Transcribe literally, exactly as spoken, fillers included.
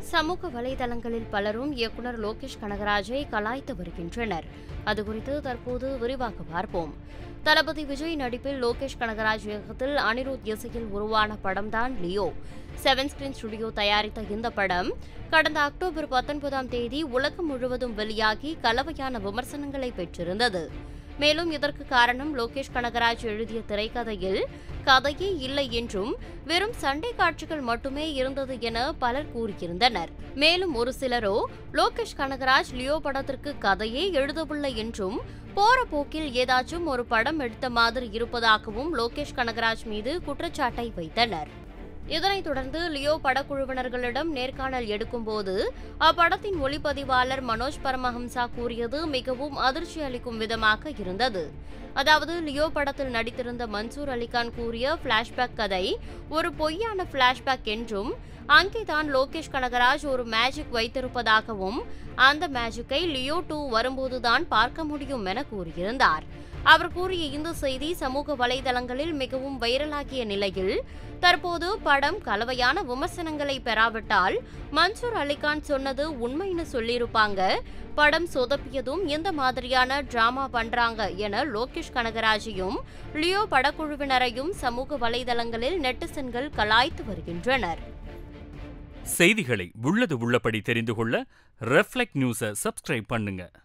சமூக வலைதளங்களில் பலரும் இயக்குநர் லோகேஷ் கனகராஜை கலாய்த்து வருகின்றனர். அதுகுறித்து தற்போது விரிவாக பார்ப்போம். தளபதி விஜய் நடிப்பில் லோகேஷ் கனகராஜ் இயக்கத்தில் அனிருத் இசையில் உருவான படம்தான் லியோ. செவன் ஸ்கிரீன் ஸ்டுடியோ தயாரித்த இந்த படம் கடந்த அக்டோபர் பத்தொன்பதாம் தேதி உலகம் முழுவதும் வெளியாகி கலவையான விமர்சனங்களை பெற்றிருந்தது. மேலும் இதற்கு காரணம் லோகேஷ் கனகராஜ் எழுதிய திரைக்கதையில் கதையே இல்லை என்றும் வெறும் சண்டை காட்சிகள் மட்டுமே இருந்தது என பலர் கூறியிருந்தனர். மேலும் ஒரு சிலரோ லோகேஷ் கனகராஜ் லியோ படத்திற்கு கதையே எழுதவில்லை என்றும் போற போக்கில் ஏதாச்சும் ஒரு படம் எடுத்த மாதிரி இருப்பதாகவும் லோகேஷ் கனகராஜ் மீது குற்றச்சாட்டை வைத்தனர். இதனைத் தொடர்ந்து லியோ படக்குழுவினர்களிடம் நேர்காணல் எடுக்கும்போது அப்படத்தின் ஒளிப்பதிவாளர் மனோஜ் பரமஹம்சா கூறியது மிகவும் அதிர்ச்சி அளிக்கும் விதமாக இருந்தது. அதாவது லியோ படத்தில் நடித்திருந்த மன்சூர் அலிகான் கூறிய பிளாஷ்பேக் கதை ஒரு பொய்யான பிளாஷ்பேக் என்றும் அங்கேதான் லோகேஷ் கனகராஜ் ஒரு மேஜிக் வைத்திருப்பதாகவும் அந்த மேஜிக்கை லியோ டூ வரும்போதுதான் பார்க்க முடியும் என கூறியிருந்தார். அவர் கூறிய இந்த செய்தி சமூக வலைதளங்களில் மிகவும் வைரலாகிய நிலையில் தற்போது படம் கலவையான விமர்சனங்களை பெறாவிட்டால் மன்சூர் அலிகான் சொன்னது உண்மைன்னு சொல்லியிருப்பாங்க, படம் சொதப்பியதும் இந்த மாதிரியான டிராமா பண்றாங்க என லோகேஷ் கனகராஜையும் லியோ படக்குழுவினரையும் சமூக வலைதளங்களில் நெட்டிசன்கள் கலாய்த்து வருகின்றனர். செய்திகளை உள்ளது உள்ளபடி தெரிந்து கொள்ள ரெஃப்ளெக்ட் நியூஸை சப்ஸ்கிரைப் பண்ணுங்க.